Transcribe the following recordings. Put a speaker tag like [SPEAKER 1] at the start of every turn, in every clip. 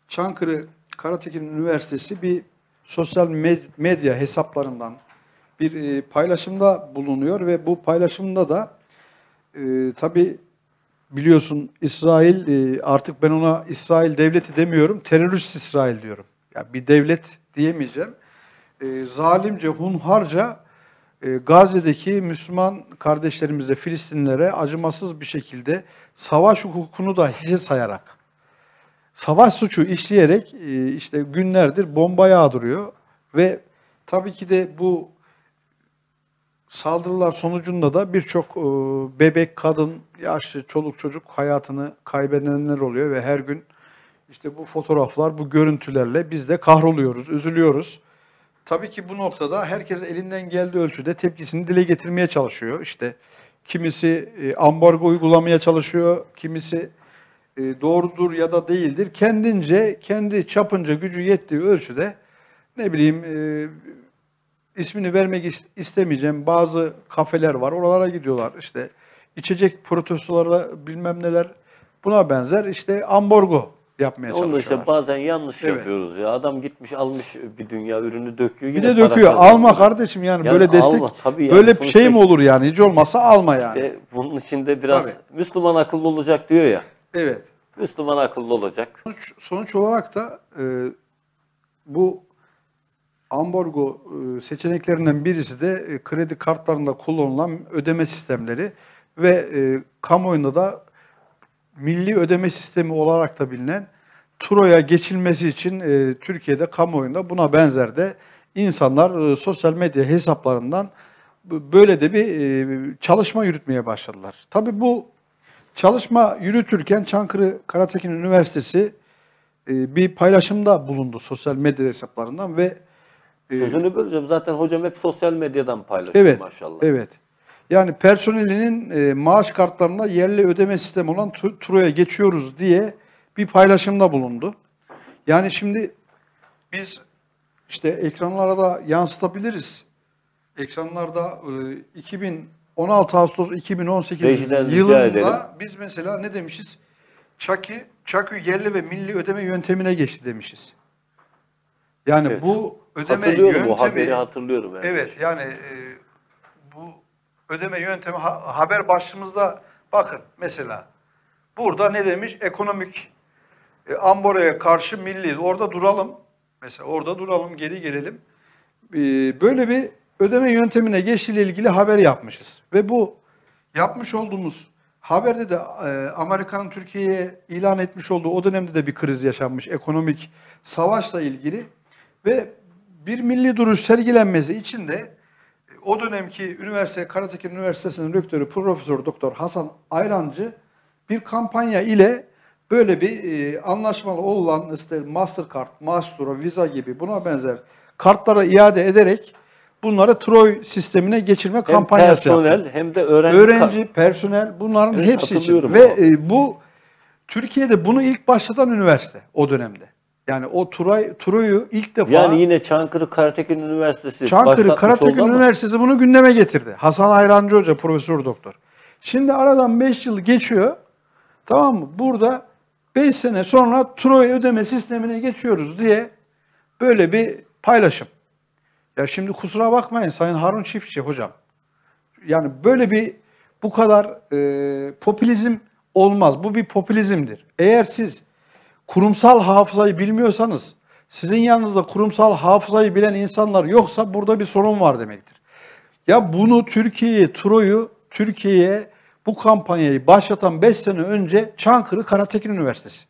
[SPEAKER 1] Çankırı Karatekin Üniversitesi bir sosyal medya hesaplarından bir paylaşımda bulunuyor ve bu paylaşımda da tabii biliyorsun İsrail, artık ben ona İsrail devleti demiyorum, terörist İsrail diyorum. Yani bir devlet diyemeyeceğim. Zalimce, hunharca Gazze'deki Müslüman kardeşlerimize, Filistinlilere acımasız bir şekilde savaş hukukunu da hiçe sayarak, savaş suçu işleyerek işte günlerdir bomba yağdırıyor ve tabii ki de bu saldırılar sonucunda da birçok bebek, kadın, yaşlı, çoluk çocuk hayatını kaybedenler oluyor ve her gün işte bu fotoğraflar, bu görüntülerle biz de kahroluyoruz, üzülüyoruz. Tabii ki bu noktada herkes elinden geldiği ölçüde tepkisini dile getirmeye çalışıyor. İşte kimisi ambargo uygulamaya çalışıyor, kimisi doğrudur ya da değildir. Kendince, kendi çapınca gücü yettiği ölçüde ne bileyim ismini vermek istemeyeceğim bazı kafeler var. Oralara gidiyorlar. İşte içecek protestoları bilmem neler buna benzer işte ambargo yapmaya çalışıyorlar.
[SPEAKER 2] Onu işte bazen yanlış
[SPEAKER 1] Evet.
[SPEAKER 2] yapıyoruz ya. Adam gitmiş almış bir dünya ürünü döküyor.
[SPEAKER 1] Bir
[SPEAKER 2] Yine
[SPEAKER 1] de
[SPEAKER 2] para
[SPEAKER 1] döküyor.
[SPEAKER 2] kazanıyor.
[SPEAKER 1] Alma kardeşim yani böyle destek.
[SPEAKER 2] Alma, tabii yani.
[SPEAKER 1] Böyle bir
[SPEAKER 2] Sonuçta
[SPEAKER 1] şey mi olur yani? Hiç olmazsa alma yani.
[SPEAKER 2] İşte bunun içinde biraz
[SPEAKER 1] Tabii.
[SPEAKER 2] Müslüman akıllı olacak diyor ya.
[SPEAKER 1] Evet.
[SPEAKER 2] Müslüman akıllı olacak.
[SPEAKER 1] Sonuç olarak da bu ambargo seçeneklerinden birisi de kredi kartlarında kullanılan ödeme sistemleri ve kamuoyunda da milli ödeme sistemi olarak da bilinen TURO'ya geçilmesi için Türkiye'de kamuoyunda buna benzer de insanlar sosyal medya hesaplarından böyle de bir çalışma yürütmeye başladılar. Tabii bu çalışma yürütürken Çankırı Karatekin Üniversitesi bir paylaşımda bulundu sosyal medya hesaplarından ve
[SPEAKER 2] Sözünü böleceğim. Zaten hocam hep sosyal medyadan paylaşıyor
[SPEAKER 1] evet,
[SPEAKER 2] maşallah.
[SPEAKER 1] evet. Yani personelinin maaş kartlarına yerli ödeme sistemi olan TURO'ya geçiyoruz diye bir paylaşımda bulundu. Yani şimdi biz işte ekranlara da yansıtabiliriz. Ekranlarda 16 Ağustos 2018 yılında biz mesela ne demişiz? ÇAKÜ yerli ve milli ödeme yöntemine geçti demişiz. Yani evet. Bu ödeme yöntemi...
[SPEAKER 2] O haberi hatırlıyorum. Yani.
[SPEAKER 1] Evet yani bu ödeme yöntemi haber başlığımızda bakın mesela burada ne demiş? Ekonomik ambargoya karşı milli. Orada duralım. Mesela orada duralım, geri gelelim. Böyle bir ödeme yöntemine geçtiğiyle ilgili haber yapmışız. Ve bu yapmış olduğumuz haberde de Amerika'nın Türkiye'ye ilan etmiş olduğu o dönemde de bir kriz yaşanmış. Ekonomik savaşla ilgili. Ve bir milli duruş sergilenmesi için de o dönemki Karatekin Üniversitesi'nin rektörü Profesör Doktor Hasan Ayrancı bir kampanya ile böyle bir anlaşmalı olan işte Mastercard, Maestro, Visa gibi buna benzer kartlara iade ederek bunları TROY sistemine geçirme kampanyası yaptı.
[SPEAKER 2] Hem personel hem de
[SPEAKER 1] öğrenci, personel bunların evet, hepsi için. Ve bu Türkiye'de bunu ilk başlatan üniversite o dönemde. Yani o TURO'yu ilk defa...
[SPEAKER 2] Yani yine Çankırı Karatekin Üniversitesi
[SPEAKER 1] Çankırı Karatekin Üniversitesi bunu gündeme getirdi. Hasan Ayrancı Hoca, Profesör Doktor. Şimdi aradan 5 yıl geçiyor. Tamam mı? Burada 5 sene sonra TURO'ya ödeme sistemine geçiyoruz diye böyle bir paylaşım. Ya şimdi kusura bakmayın Sayın Harun Çiftçi hocam. Yani böyle bir bu kadar popülizm olmaz. Bu bir popülizmdir. Eğer siz kurumsal hafızayı bilmiyorsanız, sizin yanınızda kurumsal hafızayı bilen insanlar yoksa burada bir sorun var demektir. Ya bunu Türkiye'ye bu kampanyayı başlatan 5 sene önce Çankırı Karatekin Üniversitesi.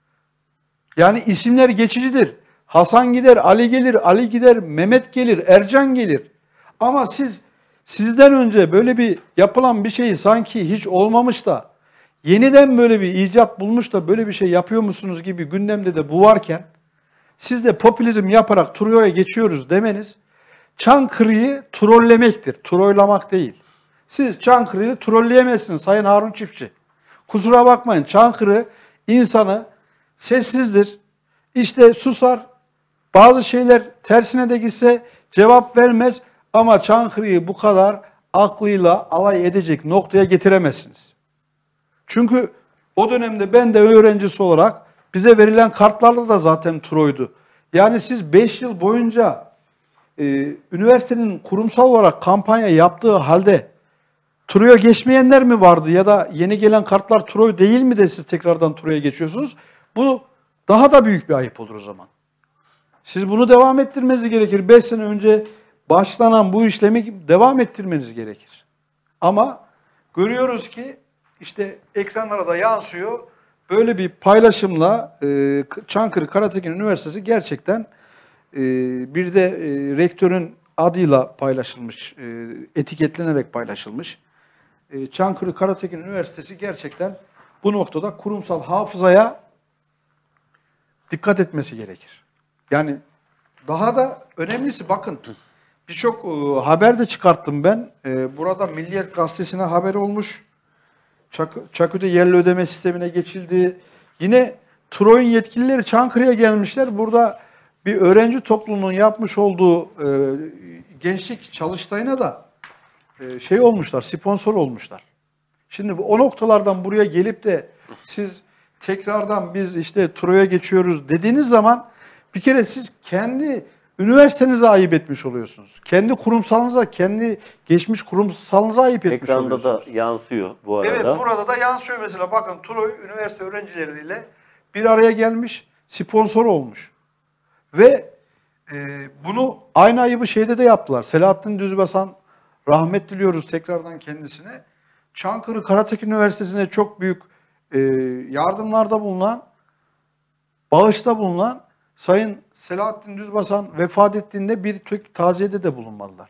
[SPEAKER 1] Yani isimler geçicidir. Hasan gider, Ali gelir, Ali gider, Mehmet gelir, Ercan gelir. Ama sizden önce böyle bir yapılan bir şeyi sanki hiç olmamış da yeniden böyle bir icat bulmuş da böyle bir şey yapıyor musunuz gibi gündemde de bu varken siz de popülizm yaparak TURO'ya geçiyoruz demeniz Çankırı'yı trollemektir. Trollamak değil. Siz Çankırı'yı trolleyemezsiniz Sayın Harun Çiftçi. Kusura bakmayın Çankırı insanı sessizdir. İşte susar. Bazı şeyler tersine de gitse cevap vermez ama Çankırı'yı bu kadar aklıyla alay edecek noktaya getiremezsiniz. Çünkü o dönemde ben de öğrencisi olarak Bize verilen kartlarda da zaten TURO'ydu. Yani siz 5 yıl boyunca üniversitenin kurumsal olarak kampanya yaptığı halde TURO'ya geçmeyenler mi vardı ya da yeni gelen kartlar TURO değil mi de siz tekrardan TURO'ya geçiyorsunuz? Bu daha da büyük bir ayıp olur o zaman. Siz bunu devam ettirmeniz gerekir. 5 sene önce başlanan bu işlemi devam ettirmeniz gerekir. Ama görüyoruz ki işte ekranlara da yansıyor. Böyle bir paylaşımla Çankırı Karatekin Üniversitesi gerçekten bir de rektörün adıyla paylaşılmış, etiketlenerek paylaşılmış. Çankırı Karatekin Üniversitesi gerçekten bu noktada kurumsal hafızaya dikkat etmesi gerekir. Yani daha da önemlisi bakın birçok haber de çıkarttım ben. Burada Milliyet Gazetesi'ne haber olmuş. Çakü'de yerli ödeme sistemine geçildi. Yine TURO'nun yetkilileri Çankırı'ya gelmişler. Burada bir öğrenci topluluğunun yapmış olduğu gençlik çalıştayına da şey olmuşlar, sponsor olmuşlar. Şimdi o noktalardan buraya gelip de siz tekrardan biz işte TURO'ya geçiyoruz dediğiniz zaman bir kere siz kendi üniversitenize ayıp etmiş oluyorsunuz. Kendi kurumsalınıza, kendi geçmiş kurumsalınıza ayıp etmiş
[SPEAKER 2] Ekranda
[SPEAKER 1] oluyorsunuz.
[SPEAKER 2] da yansıyor bu arada.
[SPEAKER 1] Evet, burada da yansıyor mesela. Bakın TURO üniversite öğrencileriyle bir araya gelmiş, sponsor olmuş. Ve bunu aynı ayıbı şeyde de yaptılar. Selahattin Düzbasan, rahmet diliyoruz tekrardan kendisine. Çankırı Karatekin Üniversitesi'ne çok büyük yardımlarda bulunan, bağışta bulunan Sayın Selahattin Düzbasan vefat ettiğinde bir taziyede de bulunmadılar.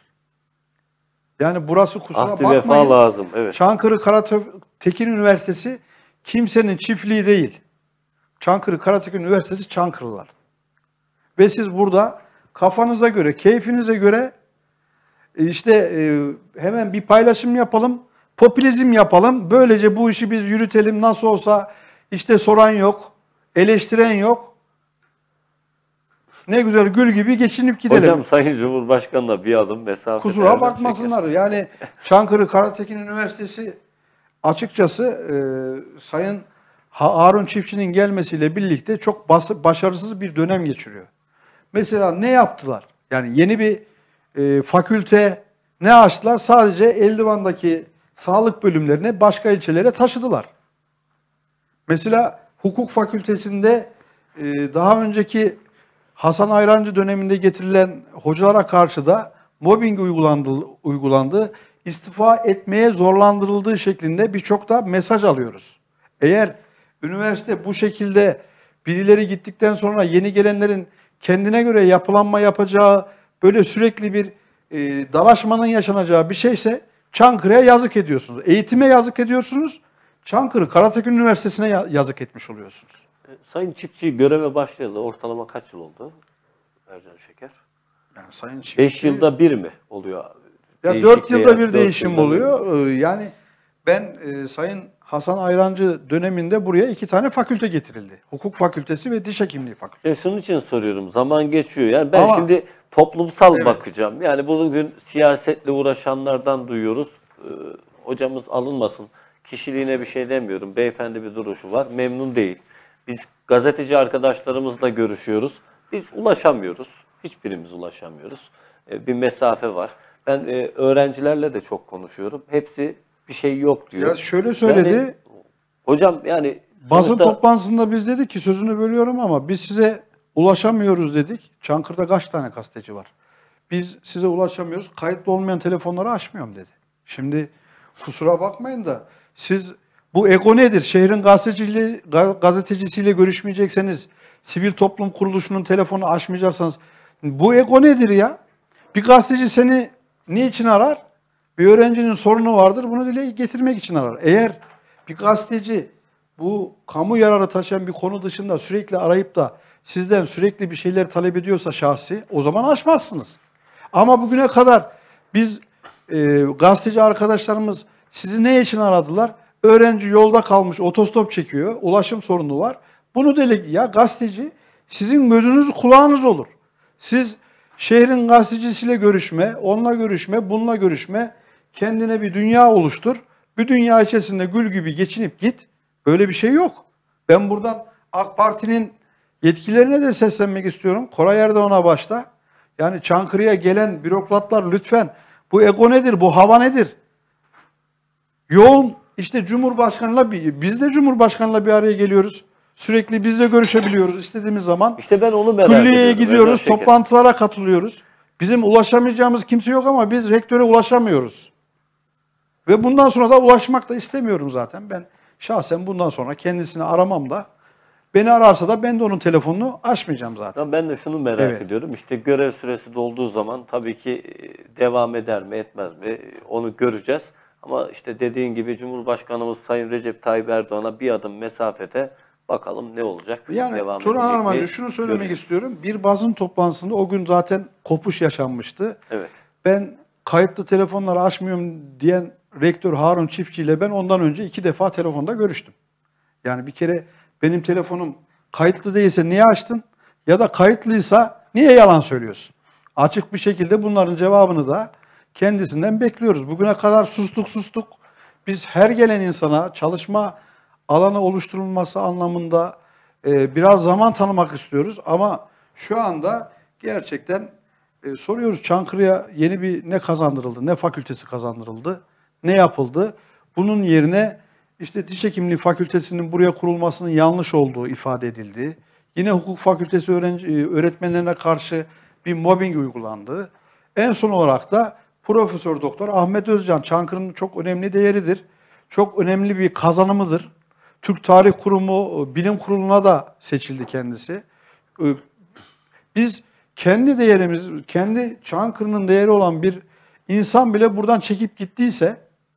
[SPEAKER 1] Yani burası kusura
[SPEAKER 2] Ahdi
[SPEAKER 1] bakmayın.
[SPEAKER 2] vefa lazım. Evet.
[SPEAKER 1] Çankırı Karatekin Üniversitesi kimsenin çiftliği değil. Çankırı Karatekin Üniversitesi Çankırılar. Ve siz burada kafanıza göre, keyfinize göre işte hemen bir paylaşım yapalım, popülizm yapalım. Böylece bu işi biz yürütelim. Nasıl olsa işte soran yok, eleştiren yok. Ne güzel gül gibi geçinip gidelim.
[SPEAKER 2] Hocam Sayın Cumhurbaşkanı'na bir adım mesafe.
[SPEAKER 1] Kusura bakmasınlar. Yani Çankırı Karatekin Üniversitesi açıkçası Sayın Harun Çiftçi'nin gelmesiyle birlikte çok başarısız bir dönem geçiriyor. Mesela ne yaptılar? Yani yeni bir fakülte ne açtılar? Sadece Eldivan'daki sağlık bölümlerini başka ilçelere taşıdılar. Mesela hukuk fakültesinde daha önceki Hasan Ayrancı döneminde getirilen hocalara karşı da mobbing uygulandı. İstifa etmeye zorlandırıldığı şeklinde birçok da mesaj alıyoruz. Eğer üniversite bu şekilde birileri gittikten sonra yeni gelenlerin kendine göre yapılanma yapacağı, böyle sürekli bir dalaşmanın yaşanacağı bir şeyse Çankırı'ya yazık ediyorsunuz. Eğitime yazık ediyorsunuz. Çankırı Karatekin Üniversitesi'ne yazık etmiş oluyorsunuz.
[SPEAKER 2] Sayın Çiftçi göreve başlayalı ortalama kaç yıl oldu Ercan Şeker?
[SPEAKER 1] Yani Sayın Çiftçi,
[SPEAKER 2] 5 yılda bir mi oluyor?
[SPEAKER 1] ya
[SPEAKER 2] Değişik
[SPEAKER 1] 4 yılda
[SPEAKER 2] veya
[SPEAKER 1] bir
[SPEAKER 2] 4
[SPEAKER 1] değişim
[SPEAKER 2] yılda bir.
[SPEAKER 1] oluyor. Yani ben Sayın Hasan Ayrancı döneminde buraya 2 tane fakülte getirildi. Hukuk Fakültesi ve Diş Hekimliği Fakültesi.
[SPEAKER 2] Şunun için soruyorum. Zaman geçiyor. Yani ben
[SPEAKER 1] Ama-
[SPEAKER 2] şimdi toplumsal
[SPEAKER 1] Evet.
[SPEAKER 2] bakacağım. Yani bugün siyasetle uğraşanlardan duyuyoruz. Hocamız alınmasın. Kişiliğine bir şey demiyorum. Beyefendi bir duruşu var. Memnun değil. Biz gazeteci arkadaşlarımızla görüşüyoruz. Biz ulaşamıyoruz. Hiçbirimiz ulaşamıyoruz. Bir mesafe var. Ben öğrencilerle de çok konuşuyorum. Hepsi bir şey yok diyor.
[SPEAKER 1] Ya şöyle söyledi.
[SPEAKER 2] Yani, hocam yani
[SPEAKER 1] Basın
[SPEAKER 2] sonuçta-
[SPEAKER 1] toplantısında biz dedik ki, sözünü bölüyorum ama biz size ulaşamıyoruz dedik. Çankırı'da kaç tane gazeteci var? Biz size ulaşamıyoruz. Kayıtlı olmayan telefonları açmıyorum dedi. Şimdi kusura bakmayın da siz bu ego nedir? Şehrin gazetecisiyle görüşmeyecekseniz, sivil toplum kuruluşunun telefonu açmayacaksanız bu ego nedir ya? Bir gazeteci seni niçin arar? Bir öğrencinin sorunu vardır. Bunu dile getirmek için arar. Eğer bir gazeteci bu kamu yararı taşıyan bir konu dışında sürekli arayıp da sizden sürekli bir şeyler talep ediyorsa şahsi, o zaman açmazsınız. Ama bugüne kadar biz gazeteci arkadaşlarımız sizi ne için aradılar? Öğrenci yolda kalmış, otostop çekiyor, ulaşım sorunu var. Bunu ya gazeteci sizin gözünüz kulağınız olur. Siz şehrin gazetecisiyle görüşme, onunla görüşme, bununla görüşme, kendine bir dünya oluştur. Bir dünya içerisinde gül gibi geçinip git. Böyle bir şey yok. Ben buradan AK Parti'nin yetkililerine de seslenmek istiyorum. Koray Erdoğan'a başta. Yani Çankırı'ya gelen bürokratlar lütfen bu ego nedir, bu hava nedir? Yoğun işte Cumhurbaşkanı'yla biz de Cumhurbaşkanı'yla bir araya geliyoruz. Sürekli biz de görüşebiliyoruz istediğimiz zaman.
[SPEAKER 2] İşte ben onu merak
[SPEAKER 1] Külliyeye
[SPEAKER 2] ediyorum.
[SPEAKER 1] gidiyoruz,
[SPEAKER 2] Şeker.
[SPEAKER 1] toplantılara katılıyoruz. Bizim ulaşamayacağımız kimse yok ama biz rektöre ulaşamıyoruz. Ve bundan sonra da ulaşmak da istemiyorum zaten. Ben şahsen bundan sonra kendisini aramam da, beni ararsa da ben de onun telefonunu açmayacağım zaten.
[SPEAKER 2] Ben de şunu merak
[SPEAKER 1] Evet.
[SPEAKER 2] ediyorum. İşte görev süresi dolduğu zaman tabii ki devam eder mi etmez mi onu göreceğiz. Ama işte dediğin gibi Cumhurbaşkanımız Sayın Recep Tayyip Erdoğan'a bir adım mesafede bakalım ne olacak.
[SPEAKER 1] Yani
[SPEAKER 2] devam
[SPEAKER 1] Turan
[SPEAKER 2] edecek
[SPEAKER 1] Armacı
[SPEAKER 2] mi?
[SPEAKER 1] şunu söylemek
[SPEAKER 2] Göreceğiz.
[SPEAKER 1] istiyorum. Bir basın toplantısında o gün zaten kopuş yaşanmıştı.
[SPEAKER 2] Evet.
[SPEAKER 1] Ben kayıtlı telefonları açmıyorum diyen rektör Harun Çiftçi ile ben ondan önce 2 defa telefonda görüştüm. Yani bir kere benim telefonum kayıtlı değilse niye açtın? Ya da kayıtlıysa niye yalan söylüyorsun? Açık bir şekilde bunların cevabını da kendisinden bekliyoruz. Bugüne kadar sustuk. Biz her gelen insana çalışma alanı oluşturulması anlamında biraz zaman tanımak istiyoruz. Ama şu anda gerçekten soruyoruz, Çankırı'ya yeni bir ne kazandırıldı, ne fakültesi kazandırıldı, ne yapıldı? Bunun yerine işte diş hekimliği fakültesinin buraya kurulmasının yanlış olduğu ifade edildi. Yine hukuk fakültesi öğretmenlerine karşı bir mobbing uygulandı. En son olarak da Profesör Doktor Ahmet Özcan, Çankırı'nın çok önemli değeridir. Çok önemli bir kazanımıdır. Türk Tarih Kurumu Bilim Kurulu'na da seçildi kendisi. Biz kendi değerimiz, kendi Çankırı'nın değeri olan bir insan bile buradan çekip gittiyse,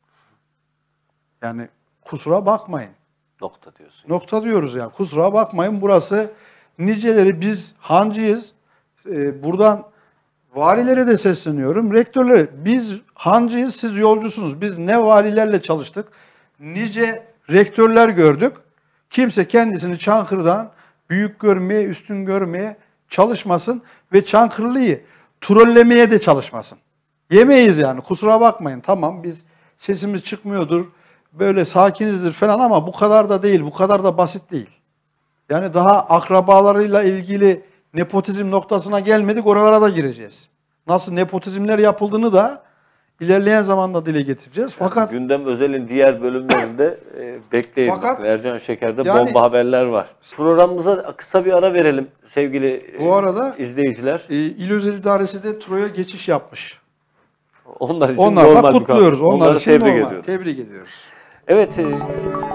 [SPEAKER 1] yani kusura bakmayın.
[SPEAKER 2] Nokta diyorsun.
[SPEAKER 1] Nokta diyoruz yani. Kusura bakmayın, burası niceleri, biz hancıyız. Buradan valilere de sesleniyorum, rektörlere. Biz hancıyız, siz yolcusunuz. Biz ne valilerle çalıştık, nice rektörler gördük. Kimse kendisini Çankırı'dan büyük görmeye, üstün görmeye çalışmasın ve Çankırılı'yı trollemeye de çalışmasın. Yemeyiz yani, kusura bakmayın. Tamam, biz sesimiz çıkmıyordur, böyle sakinizdir falan ama bu kadar da değil, bu kadar da basit değil. Yani daha akrabalarıyla ilgili nepotizm noktasına gelmedik, oralara da gireceğiz. Nasıl nepotizmler yapıldığını da ilerleyen zamanda dile getireceğiz. Fakat
[SPEAKER 2] Gündem Özel'in diğer bölümlerinde bekleyin.
[SPEAKER 1] Fakat
[SPEAKER 2] Ercan Şeker'de
[SPEAKER 1] yani,
[SPEAKER 2] bomba haberler var. Programımıza kısa bir ara verelim sevgili
[SPEAKER 1] bu arada
[SPEAKER 2] izleyiciler.
[SPEAKER 1] İl Özel İdaresi de TRO'ya geçiş yapmış.
[SPEAKER 2] Onlar için
[SPEAKER 1] Onlarla
[SPEAKER 2] normal bir
[SPEAKER 1] kutluyoruz.
[SPEAKER 2] kavga.
[SPEAKER 1] Onlar için
[SPEAKER 2] tebrik
[SPEAKER 1] normal.
[SPEAKER 2] ediyoruz.
[SPEAKER 1] Tebrik ediyoruz.
[SPEAKER 2] Evet,